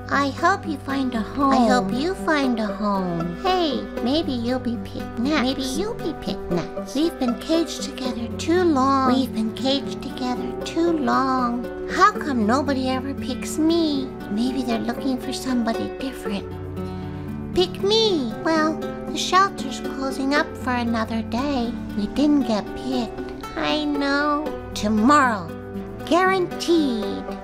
I hope you find a home. I hope you find a home. Hey, maybe you'll be picked next. Maybe you'll be picked next. We've been caged together too long. We've been caged together too long. How come nobody ever picks me? Maybe they're looking for somebody different. Pick me. Well, the shelter's closing up for another day. We didn't get picked. I know. Tomorrow. Guaranteed.